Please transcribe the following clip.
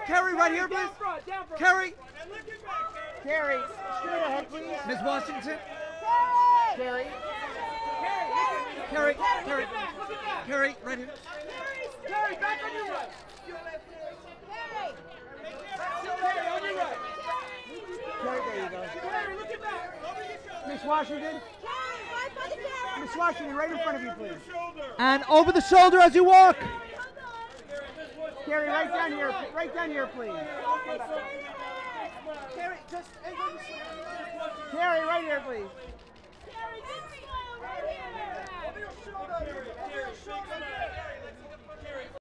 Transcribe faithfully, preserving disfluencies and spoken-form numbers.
Kerry, right here, please. Kerry. Kerry, straight ahead, please. Miss Washington. Kerry. Kerry. Kerry. Kerry, right here. Kerry, back on your right. Kerry, on your right. Kerry, there you go. Kerry, look at back. Miss Washington. Miss Washington, right in front of you, please. And over the shoulder as you walk. Kerry, right down here, right down here, please. Kerry, just Kerry, right here, please. Kerry, just smile right here. Over your shoulder. Over your shoulder.